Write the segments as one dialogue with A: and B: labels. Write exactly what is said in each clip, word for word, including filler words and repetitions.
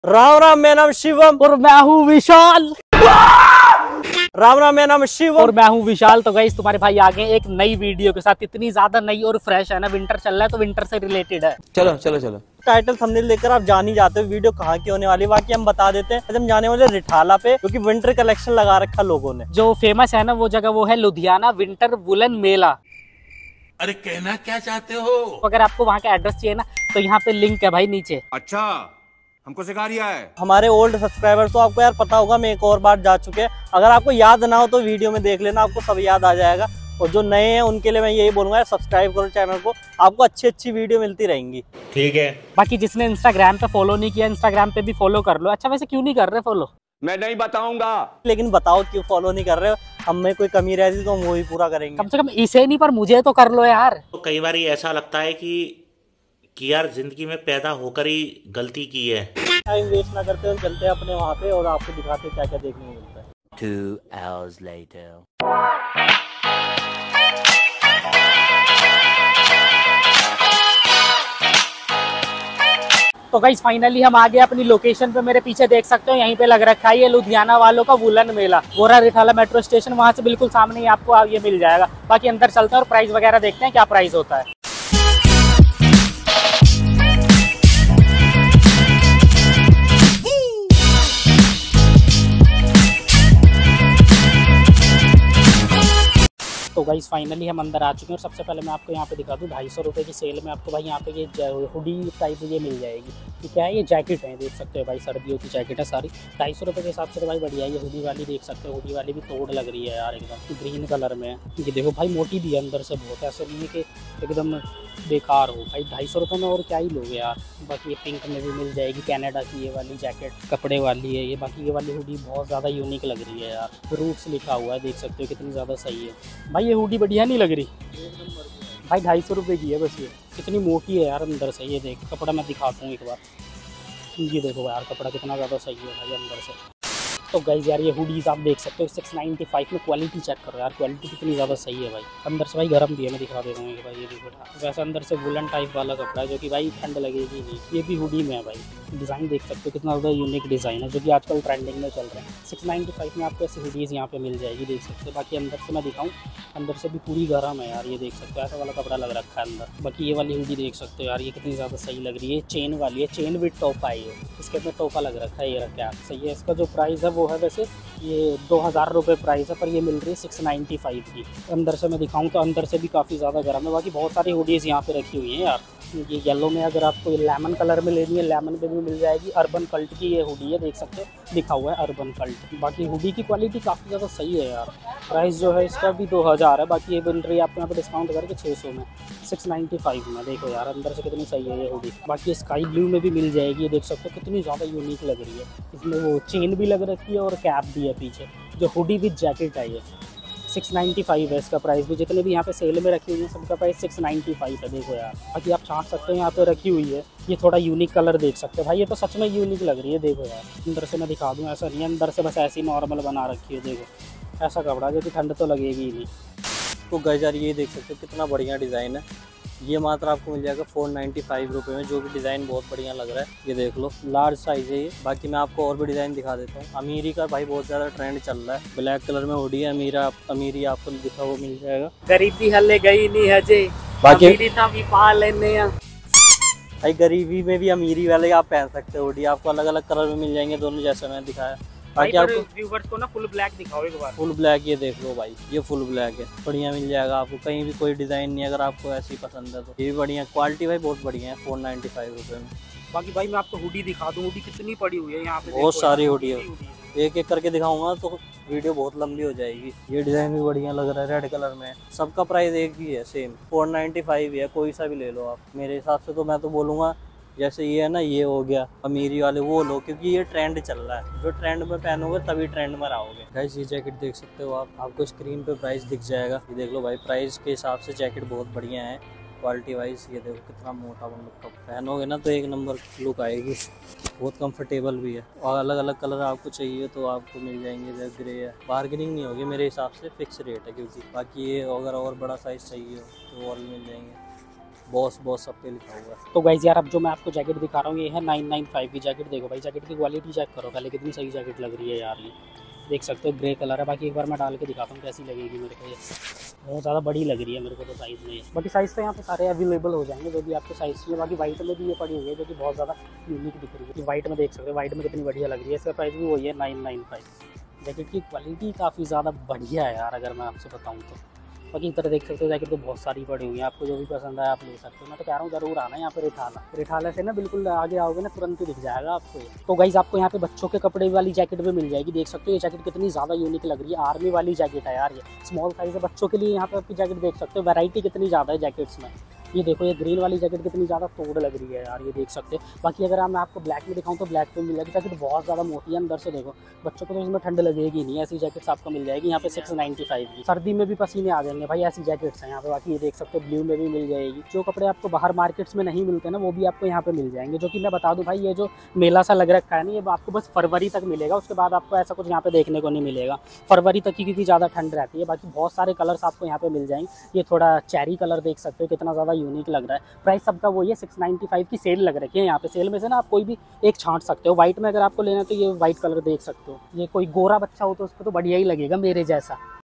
A: राम राम, मेरा नाम शिवम
B: और मैं हूँ विशाल।
A: राम राम, मेरा नाम शिवम
B: और मैं हूँ विशाल। तो गाइस तुम्हारे भाई आ गए एक नई वीडियो के साथ। इतनी ज्यादा नई और फ्रेश है ना, विंटर चल रहा है तो विंटर से रिलेटेड है।
C: चलो चलो चलो
A: टाइटल थंबनेल देखकर आप जान ही जाते हो वीडियो कहाँ की होने वाली है। बाकी हम बता देते हैं, हम जाने वाले रिठाला पे, क्योंकि विंटर कलेक्शन लगा रखा लोगों ने।
B: जो फेमस है ना वो जगह वो है लुधियाना विंटर वुलन मेला।
D: अरे कहना क्या चाहते हो?
B: अगर आपको वहाँ का एड्रेस चाहिए ना तो यहाँ पे लिंक है भाई नीचे।
D: अच्छा, हमको सिखा रिया है।
A: हमारे ओल्ड सब्सक्राइबर्स तो आपको यार पता होगा, मैं एक और बार जा चुके हैं। अगर आपको याद ना हो तो वीडियो में देख लेना, आपको सब याद आ जाएगा। और जो नए हैं उनके लिए मैं यही बोलूंगा, सब्सक्राइब करो चैनल को, आपको अच्छी अच्छी वीडियो मिलती रहेंगी।
D: ठीक है।
B: बाकी जिसने इंस्टाग्राम पे फॉलो नहीं किया, इंस्टाग्राम पे भी फॉलो कर लो। अच्छा वैसे क्यों नहीं कर रहे फॉलो?
C: मैं नहीं बताऊंगा।
A: लेकिन बताओ क्यों फॉलो नहीं कर रहे हो? हमें कोई कमी रहती तो हम वो ही पूरा करेंगे।
B: कम से कम इसे नहीं पर मुझे तो कर लो यार।
E: तो कई बार ऐसा लगता है कि कि यार जिंदगी में पैदा होकर ही गलती की है।
A: टाइम वेस्ट ना करते, हम चलते हैं अपने वहाँ पे और आपको दिखाते हैं क्या क्या देखने को मिलता है।
C: Two hours later.
B: तो गाइस फाइनली हम आ गए अपनी लोकेशन पे। मेरे पीछे देख सकते हो यहीं पे लग रखा है ये लुधियाना वालों का वुलन मेला। गोरा रिठाला मेट्रो स्टेशन, वहां से बिल्कुल सामने ही आपको ये मिल जाएगा। बाकी अंदर चलते हैं और प्राइस वगैरह देखते हैं क्या प्राइस होता है। तो गाइस फाइनली हम अंदर आ चुके हैं और सबसे पहले मैं आपको यहाँ पे दिखा दूँ, ढाई सौ रुपये की सेल में आपको भाई यहाँ पे ये हुडी टाइप ये मिल जाएगी। ये क्या है, ये जैकेट है, देख सकते हो भाई, सर्दियों की जैकेट है सारी। ढाई सौ रुपये के हिसाब से तो भाई बढ़िया है। ये हुडी वाली देख सकते हो, हुडी वाली भी तोड़ लग रही है यार, एकदम ग्रीन कलर में है। ये देखो भाई मोटी भी है अंदर से बहुत, ऐसा नहीं है कि एकदम बेकार हो भाई। ढाई सौ रुपये में और क्या ही लोगे यार। बाकी ये पिंक में भी मिल जाएगी, कनाडा की ये वाली जैकेट कपड़े वाली है ये। बाकी ये वाली हुडी बहुत ज़्यादा यूनिक लग रही है यार, रूट्स लिखा हुआ है, देख सकते हो कितनी ज़्यादा सही है भाई। ये हुडी बढ़िया नहीं लग रही भाई, ढाई सौ रुपये की है बस। ये कितनी मोटी है यार अंदर से, ये देख कपड़ा मैं दिखाता हूँ एक बार। ये देखो यार कपड़ा कितना ज़्यादा सही है भाई अंदर से। तो गाइस यार ये हुडीज़ आप देख सकते हो सिक्स नाइन्टी फाइव में। क्वालिटी चेक करो यार, क्वालिटी कितनी ज़्यादा सही है भाई। अंदर से भाई गर्म भी है, मैं दिखा दे रहा हूँ भाई। ये देखो वैसे अंदर से वुलन टाइप वाला कपड़ा है जो कि भाई ठंड लगेगी नहीं। ये भी हुडी में है भाई। डिज़ाइन देख सकते हो कितना ज़्यादा यूनिक डिज़ाइन है जो कि आजकल ट्रेंडिंग में चल रहा है। सिक्स नाइन्टी फाइव में आपको ऐसी हुडीज़ यहाँ पे मिल जाएगी, देख सकते हो। बाकी अंदर से मैं दिखाऊँ, अंदर से भी पूरी गर्म है यार, ये देख सकते हो ऐसा वाला कपड़ा लग रखा है अंदर। बाकी ये वाली हुडी देख सकते हो यार, ये कितनी ज़्यादा सही लग रही है। चेन वाली है, चेन विद टोपा है ये, इसके अंदर टोपा लग रखा है, ये रखा है सही है। इसका जो प्राइस है वो है वैसे ये दो हज़ार रुपये प्राइस है, पर ये मिल रही है सिक्स नाइन्टी फाइव की। अंदर से मैं दिखाऊं तो अंदर से भी काफ़ी ज़्यादा गर्म है। बाकी बहुत सारी हुडीज़ यहाँ पे रखी हुई हैं यार। ये येलो में अगर आपको लेमन कलर में लेनी है, लेमन पे भी मिल जाएगी। अर्बन कल्ट की ये हुडी है, देख सकते हो लिखा हुआ है अर्बन कल्ट। बाकी हुडी की क्वालिटी काफ़ी ज़्यादा सही है यार। प्राइस जो है इसका भी दो हज़ार है। बाकी ये मिल रही है आपको यहाँ पर डिस्काउंट करके छः सौ में, सिक्स नाइन्टी फाइव में। देखो यार अंदर से कितनी सही है ये हुडी। बाकी स्काई ब्लू में भी मिल जाएगी, ये देख सकते हो कितनी ज़्यादा यूनिक लग रही है। इसमें वो चेन भी लग रखी है और कैप भी है पीछे। जो हुडी विद जैकेट है ये सिक्स नाइन्टी फाइव है इसका प्राइस भी। जितने भी यहाँ पे सेल में रखी हुई है सबका प्राइस सिक्स नाइन्टी फाइव है। देखो यार बाकी आप छाँट सकते हो, यहाँ पे रखी हुई है। ये थोड़ा यूनिक कलर देख सकते हो भाई, ये तो सच में यूनिक लग रही है। देखो यार अंदर से मैं दिखा दूँ, ऐसा नहीं है अंदर से बस ऐसी नॉर्मल बना रखी है। देखो ऐसा कपड़ा जो कि ठंड तो लगेगी ही नहीं।
A: तो गाइस यार ये देख सकते हो कितना बढ़िया डिज़ाइन है। ये मात्र आपको मिल जाएगा फोर नाइन्टी फाइव रुपये में, जो भी डिज़ाइन बहुत बढ़िया लग रहा है। ये देख लो लार्ज साइज़ है ये। बाकी मैं आपको और भी डिज़ाइन दिखा देता हूँ। अमीरी का भाई बहुत ज़्यादा ट्रेंड चल रहा है, ब्लैक कलर में हुडी है अमीरा। अमीरी आपको दिखा वो मिल जाएगा।
B: गरीबी हले गई नहीं हजे,
A: बाकी भाई गरीबी में भी अमीरी वाले आप पहन सकते हो हुडी। आपको अलग अलग कलर में मिल जाएंगे दोनों, जैसे मैंने दिखाया। बाकी आपको
B: व्यूअर्स को ना फुल ब्लैक दिखाओ एक बार।
A: फुल ब्लैक ये देख लो भाई, ये फुल ब्लैक है, बढ़िया मिल जाएगा आपको। कहीं भी कोई डिज़ाइन नहीं, अगर आपको ऐसी पसंद है तो ये भी बढ़िया। क्वालिटी भाई बहुत बढ़िया है, फोर नाइन्टी फाइव रुपये में।
B: बाकी भाई मैं आपको हुडी दिखा दूँ, हुडी कितनी पड़ी हुई है यहाँ पे।
A: बहुत सारी हुडी है, एक एक करके दिखाऊंगा तो वीडियो बहुत लंबी हो जाएगी। ये डिज़ाइन भी बढ़िया लग रहा है, रेड कलर में। सबका प्राइस एक ही है, सेम फोर नाइन्टी फाइव है। कोई सा भी ले लो आप। मेरे हिसाब से तो मैं तो बोलूँगा जैसे ये है ना, ये हो गया अमीरी वाले, वो लो, क्योंकि ये ट्रेंड चल रहा है। जो ट्रेंड में पहनोगे तभी ट्रेंड में रहोगे। गाइस ये जैकेट देख सकते हो आप, आपको स्क्रीन पे प्राइस दिख जाएगा। ये देख लो भाई, प्राइस के हिसाब से जैकेट बहुत बढ़िया है क्वालिटी वाइज। ये देखो कितना मोटा बंदा, पहनोगे ना तो एक नंबर लुक आएगी। बहुत कंफर्टेबल भी है। और अलग अलग कलर आपको चाहिए तो आपको मिल जाएंगे। जैसे ग्रे है, बार्गेनिंग नहीं होगी मेरे हिसाब से, फिक्स रेट है क्योंकि। बाकी ये अगर और बड़ा साइज़ चाहिए हो तो और मिल जाएंगे। बॉस बॉस सब पे लिखा हुआ है।
B: तो गाइज यार अब जो मैं आपको जैकेट दिखा रहा हूँ ये है नाइन नाइन फाइव की जैकेट। देखो भाई जैकेट की क्वालिटी चेक करो पहले, कितनी सही जैकेट लग रही है यार, ये देख सकते हो ग्रे कलर है। बाकी एक बार मैं डाल के दिखाता हूँ कैसी लगेगी मेरे को। ये बहुत ज़्यादा बड़ी लग रही है मेरे को तो साइज़ में। बाकी साइज़ तो यहाँ पे सारे अवेलेबल हो जाएंगे जो भी आपको साइज़ चाहिए। बाकी वाइट में भी ये पड़ी हुई है जो कि बहुत ज़्यादा यूनिक दिख रही है। वाइट में देख सकते हो, वाइट में कितनी बढ़िया लग रही है। इसका प्राइस भी वही है नाइन नाइन फाइव। जैकेट की क्वालिटी काफ़ी ज़्यादा बढ़िया है यार अगर मैं आपसे बताऊँ तो। बाकी इधर देख सकते हो जैकेट तो बहुत सारी पड़ी हुई है, आपको जो भी पसंद है आप ले सकते हो। मैं तो कह रहा हूँ जरूर आना यहाँ पे रिठाला। रिठाला से ना बिल्कुल आगे आओगे ना तुरंत ही दिख जाएगा आपको। तो गाइज आपको यहाँ पे बच्चों के कपड़े वाली जैकेट भी मिल जाएगी। देख सकते हो ये जैकेट कितनी ज़्यादा यूनिक लग रही है, आर्मी वाली जैकेट है यार। ये स्मॉल साइज़ है बच्चों के लिए। यहाँ पे आपकी जैकेट देख सकते हो, वैरायटी कितनी ज़्यादा है जैकेट्स में। ये देखो ये ग्रीन वाली जैकेट कितनी ज़्यादा तोड़ लग रही है यार, ये देख सकते हो। बाकी अगर मैं आपको ब्लैक में दिखाऊँ तो ब्लैक में मिल जाएगी। जैकेट बहुत ज़्यादा मोटी है अंदर से, देखो बच्चों को तो इसमें ठंड लगेगी नहीं। ऐसी जैकेट्स आपको मिल जाएगी यहाँ पे सिक्स नाइन्टी फाइव की। सर्दी में भी पसीने आ जाएंगे भाई, ऐसी जैकेट्स हैं यहाँ पे। बाकी ये देख सकते हो ब्लू में भी मिल जाएगी। जो कपड़े आपको बाहर मार्केट्स में नहीं मिलते ना वो भी आपको यहाँ पे मिल जाएंगे। जो कि मैं बता दूँ भाई ये जो मेला सा लग रखा है ना ये आपको बस फरवरी तक मिलेगा, उसके बाद आपको ऐसा कुछ यहाँ पे देखने को नहीं मिलेगा। फरवरी तक की क्योंकि ज़्यादा ठंड रहती है। बाकी बहुत सारे कलर्स आपको यहाँ पे मिल जाएंगे। ये थोड़ा चेरी कलर देख सकते हो कितना ज़्यादा यूनिक लग रहा है। प्राइस सबका वही है सिक्स नाइन्टी फाइव की। सेल लग रखी है यहाँ पे, सेल में से ना आप कोई भी एक छांट सकते हो। वाइट में अगर आपको लेना है तो ये वाइट कलर देख सकते हो। ये कोई गोरा बच्चा हो तो उसको तो बढ़िया ही लगेगा मेरे जैसा।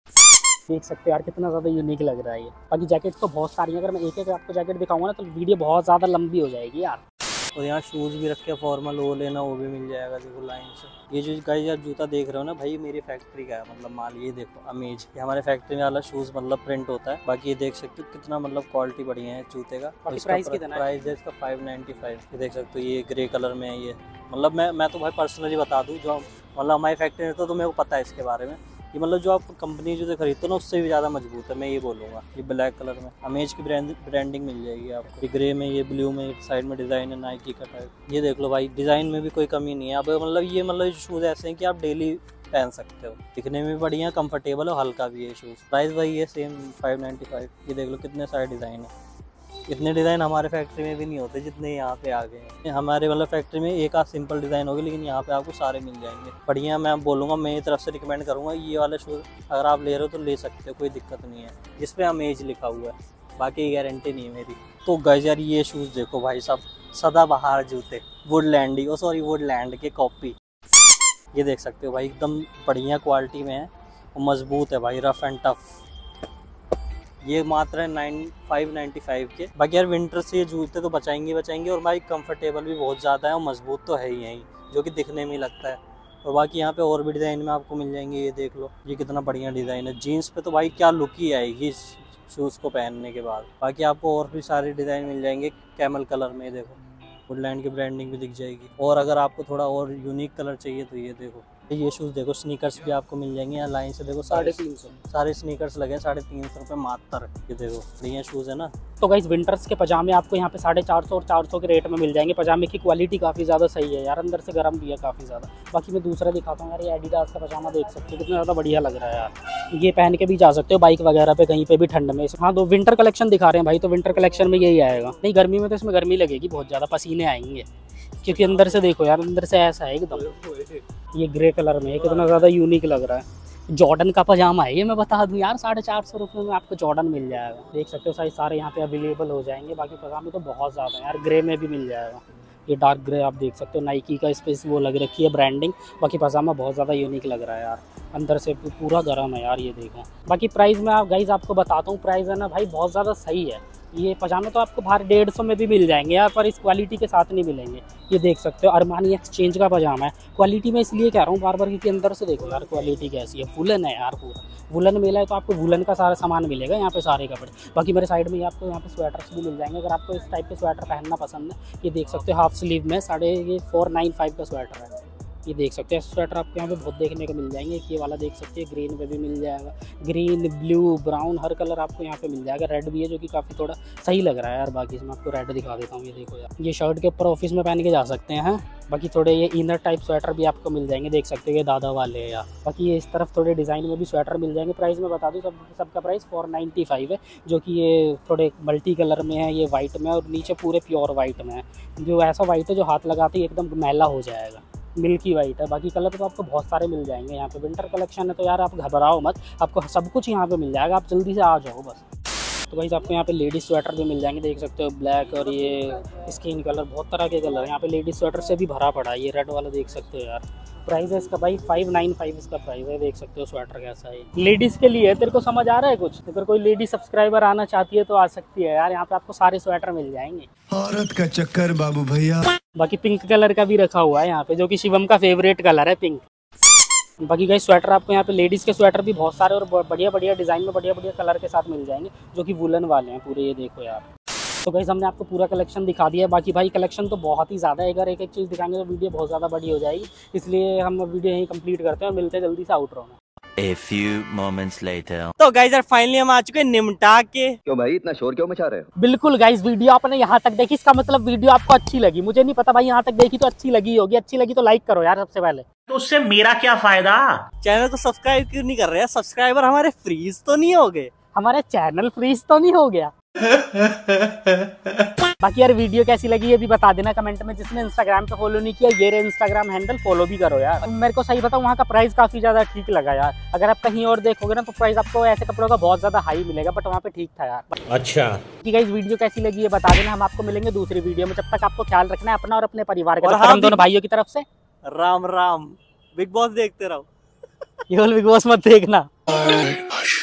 B: देख सकते हो यार कितना ज़्यादा यूनिक लग रहा है ये। बाकी जैकेट तो बहुत सारी है, अगर मैं एक एक आपको जैकेट दिखाऊंगा ना तो वीडियो बहुत ज़्यादा लंबी हो जाएगी यार।
A: और यहाँ शूज़ भी रखे फॉर्मल, वो लेना वो भी मिल जाएगा देखो लाइन से। ये जो गाइस यार जूता देख रहे हो ना भाई, मेरी फैक्ट्री का है मतलब माल। ये देखो अमेज, ये हमारे फैक्ट्री में वाला शूज़ मतलब प्रिंट होता है। बाकी ये देख सकते हो कितना मतलब क्वालिटी बढ़िया है जूते का।
B: प्राइस कितना है?
A: प्राइस है इसका फाइव नाइन्टी फाइव। ये देख सकते हो ये ग्रे कलर में है ये। मतलब मैं मैं तो भाई पर्सनली बता दूँ, जो मतलब हमारी फैक्ट्री में तो, तो मेरे को पता है इसके बारे में। ये मतलब जो आप कंपनी जो खरीदते हो ना उससे भी ज़्यादा मजबूत है, मैं ये बोलूँगा। ये ब्लैक कलर में अमेज की ब्रांड ब्रांडिंग मिल जाएगी आपको। ये ग्रे में, ये ब्लू में, साइड में डिज़ाइन है नाइकी का टाइप। ये देख लो भाई डिज़ाइन में भी कोई कमी नहीं है। अब मतलब ये मतलब शूज़ ऐसे हैं कि आप डेली पहन सकते हो, दिखने में भी बढ़िया, कंफर्टेबल और हल्का भी है शूज़। प्राइस वही है सेम फाइव नाइन्टी फाइव। ये देख लो कितने सारे डिज़ाइन है। इतने डिज़ाइन हमारे फैक्ट्री में भी नहीं होते जितने यहाँ पे आ गए हैं। हमारे मतलब फैक्ट्री में एक आध सिंपल डिज़ाइन होगी, लेकिन यहाँ पे आपको सारे मिल जाएंगे बढ़िया। मैं बोलूँगा, मेरी तरफ से रिकमेंड करूँगा ये वाले शूज़ अगर आप ले रहे हो तो ले सकते हो, कोई दिक्कत नहीं है। जिस पे अमेज लिखा हुआ है, बाकी गारंटी नहीं है मेरी। तो गाइस यार ये शूज़ देखो भाई साहब, सदाबहार जूते, वुडलैंड ही, ओ सॉरी वुडलैंड के कॉपी। ये देख सकते हो भाई एकदम बढ़िया क्वालिटी में है और मजबूत है भाई, रफ एंड टफ। ये मात्र है नाइन फाइव नाइन्टी फाइव के। बाकी यार विंटर से ये जूते तो बचाएंगे बचाएंगे और भाई कंफर्टेबल भी बहुत ज़्यादा है और मजबूत तो है ही है ही, जो कि दिखने में ही लगता है। और बाकी यहाँ पे और भी डिज़ाइन में आपको मिल जाएंगे। ये देख लो ये कितना बढ़िया डिज़ाइन है। जीन्स पे तो भाई क्या लुक ही आएगी इस शूज़ को पहनने के बाद। बाकी आपको और भी सारे डिज़ाइन मिल जाएंगे कैमल कलर में, देखो वुडलैंड की ब्रांडिंग भी दिख जाएगी। और अगर आपको थोड़ा और यूनिक कलर चाहिए तो ये देखो, ये शूज़ देखो, स्नीकर्स भी आपको मिल जाएंगे यहाँ लाइन से। देखो साढ़े तीन सौ सारे स्नीकर्स लगे, साढ़े तीन सौ रुपये मात्र। ये देखो बढ़िया शूज़ है ना।
B: तो गाइस विंटर्स के पजामे आपको यहाँ पे साढ़े चार सौ और चार सौ के रेट में मिल जाएंगे। पजामे की क्वालिटी काफ़ी ज़्यादा सही है यार, अंदर से गर्म भी है काफ़ी ज़्यादा। बाकी मैं दूसरा दिखाता हूँ यार, ये एडिडास का पजामा देख सकते हो कितना ज़्यादा बढ़िया लग रहा है यार। ये पहन के भी जा सकते हो बाइक वगैरह पे कहीं पे भी ठंड में। हाँ तो विंटर कलेक्शन दिखा रहे हैं भाई, तो विंटर कलेक्शन में यही आएगा। नहीं गर्मी में तो इसमें गर्मी लगेगी बहुत ज़्यादा, पसीने आएंगे क्योंकि अंदर से देखो यार, अंदर से ऐसा है एकदम। ये ग्रे कलर में कितना ज़्यादा यूनिक लग रहा है। जॉर्डन का पजामा है ये, मैं बता दूं यार, साढ़े चार सौ रुपये में आपको जॉर्डन मिल जाएगा। देख सकते हो साइज सारे यहाँ पे अवेलेबल हो जाएंगे। बाकी पजामे तो बहुत ज़्यादा है यार, ग्रे में भी मिल जाएगा। ये डार्क ग्रे आप देख सकते हो, नाइकी का स्पेस वो लग रखी है ब्रांडिंग। बाकी पजामा बहुत ज़्यादा यूनिक लग रहा है यार, अंदर से पूरा गर्म है यार। ये देखो बाकी प्राइस में आप गाइज आपको बताता हूँ, प्राइस है ना भाई बहुत ज़्यादा सही है। ये पजामे तो आपको बाहर डेढ़ सौ में भी मिल जाएंगे यार, पर इस क्वालिटी के साथ नहीं मिलेंगे। ये देख सकते हो अरमानी एक्सचेंज का पजामा है। क्वालिटी में इसलिए कह रहा हूँ बार बार क्योंकि अंदर से देखो यार क्वालिटी कैसी है। वुलन है यार, पूरा वुलन मेला है तो आपको वुलन का सारा सामान मिलेगा यहाँ पे, सारे कपड़े। बाकी मेरे साइड में आपको यहाँ पे स्वेटर्स भी मिल जाएंगे अगर आपको इस टाइप के स्वेटर पहनना पसंद है। ये देख सकते हो हाफ स्लीव में साढ़े ये फोर नाइन फाइव का स्वेटर है। ये देख सकते हैं स्वेटर आपको यहाँ पे बहुत देखने को मिल जाएंगे। ये वाला देख सकते हैं ग्रीन पे भी मिल जाएगा, ग्रीन ब्लू ब्राउन हर कलर आपको यहाँ पे मिल जाएगा। रेड भी है जो कि काफ़ी थोड़ा सही लग रहा है यार। बाकी इसमें आपको रेड दिखा देता हूँ, ये देखो यार, ये शर्ट के ऊपर ऑफिस में पहन के जा सकते हैं। बाकी थोड़े ये इनर टाइप स्वेटर भी आपको मिल जाएंगे, देख सकते हो ये दादा वाले हैं यार। बाकी ये इस तरफ थोड़े डिज़ाइन में भी स्वेटर मिल जाएंगे। प्राइस में बता दूँ सब सबका प्राइस फोर नाइन्टी फाइव है, जो कि ये थोड़े मल्टी कलर में है, ये वाइट में और नीचे पूरे प्योर वाइट में है। जो ऐसा वाइट है जो हाथ लगाते ही एकदम मैला हो जाएगा, मिल्की वाइट है। बाकी कलर तो आपको बहुत सारे मिल जाएंगे यहाँ पे। विंटर कलेक्शन है तो यार आप घबराओ मत, आपको सब कुछ यहाँ पे मिल जाएगा, आप जल्दी से आ जाओ बस। तो भाई आपको यहाँ पे लेडीज स्वेटर भी मिल जाएंगे, देख सकते हो ब्लैक और ये स्किन कलर, बहुत तरह के कलर यहाँ पे लेडीज स्वेटर से भी भरा पड़ा है। ये रेड वाला देख सकते हो यार, प्राइस है इसका भाई फाइव नाइन फाइव इसका प्राइस है। देख सकते हो स्वेटर कैसा है, लेडीज के लिए। तेरे को समझ आ रहा है कुछ? अगर कोई लेडीज सब्सक्राइबर आना चाहती है तो आ सकती है यार, यहाँ पे आपको सारे स्वेटर मिल जाएंगे।
F: औरत का चक्कर बाबू भैया।
B: बाकी पिंक कलर का भी रखा हुआ है यहाँ पे, जो कि शिवम का फेवरेट कलर है पिंक। बाकी गाइस स्वेटर आपको यहाँ पे लेडीज़ के स्वेटर भी बहुत सारे और बढ़िया बढ़िया डिज़ाइन में बढ़िया बढ़िया कलर के साथ मिल जाएंगे, जो कि वुलन वाले हैं पूरे। ये देखो यार, तो गाइस हमने आपको पूरा कलेक्शन दिखा दिया है। बाकी भाई कलेक्शन तो बहुत ही ज़्यादा है, अगर एक एक चीज़ दिखाएंगे तो वीडियो बहुत ज़्यादा बड़ी हो जाएगी, इसलिए हम वीडियो यहीं कंप्लीट करते हैं। मिलते हैं जल्दी से आउटरो में।
C: A few moments later.
A: तो गाइस यार फाइनली हम आ चुके हैं निमटा के।
G: क्यों भाई इतना शोर क्यों मचा रहे हो?
B: बिल्कुल गाइस, वीडियो आपने यहाँ तक देखी, इसका मतलब वीडियो आपको अच्छी लगी। मुझे नहीं पता भाई, यहाँ तक देखी तो अच्छी लगी होगी। अच्छी लगी तो लाइक करो यार सबसे पहले।
E: तो उससे मेरा क्या फायदा?
A: चैनल को सब्सक्राइब क्यों नहीं कर रहे हैं? सब्सक्राइबर हमारे फ्रीज तो नहीं हो गए?
B: हमारा चैनल फ्रीज तो नहीं हो गया? बाकी यार वीडियो कैसी लगी ये भी बता देना कमेंट में। जिसने इंस्टाग्राम पे फॉलो नहीं किया, ये रे इंस्टाग्राम हैंडल, फॉलो भी करो यार। मेरे को सही बताऊं, वहाँ का प्राइस काफी ज्यादा ठीक लगा यार। अगर आप कहीं और देखोगे ना तो प्राइस आपको ऐसे कपड़ों का बहुत ज्यादा हाई मिलेगा, बट वहाँ पे ठीक था यार।
E: अच्छा,
B: ठीक है, इस वीडियो कैसी लगी ये बता देना। हम आपको मिलेंगे दूसरी वीडियो में, जब तक आपको ख्याल रखना है अपना और अपने परिवार का।
A: और
B: जब तक
A: हाँ,
B: हम दोनों भाइयों की तरफ से
A: राम राम। बिग बॉस देखते रहो।
B: केवल बिग बॉस मत देखना।